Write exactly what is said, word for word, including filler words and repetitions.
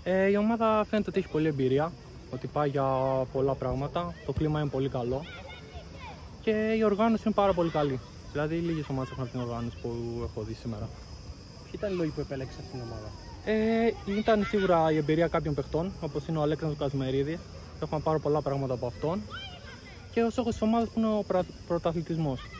Ε, η ομάδα φαίνεται ότι έχει πολλή εμπειρία, ότι πάει για πολλά πράγματα, το κλίμα είναι πολύ καλό και η οργάνωση είναι πάρα πολύ καλή. Δηλαδή, λίγες ομάδες έχουν την οργάνωση που έχω δει σήμερα. Ποιοι ήταν οι λόγοι που επέλεξε αυτήν την ομάδα? Ε, ήταν σίγουρα η εμπειρία κάποιων παιχτών, όπως είναι ο Αλέξανδρος Καζημερίδης. Έχουμε πάρα πολλά πράγματα από αυτόν. Και ο στόχος της ομάδας που είναι ο πρωταθλητισμός.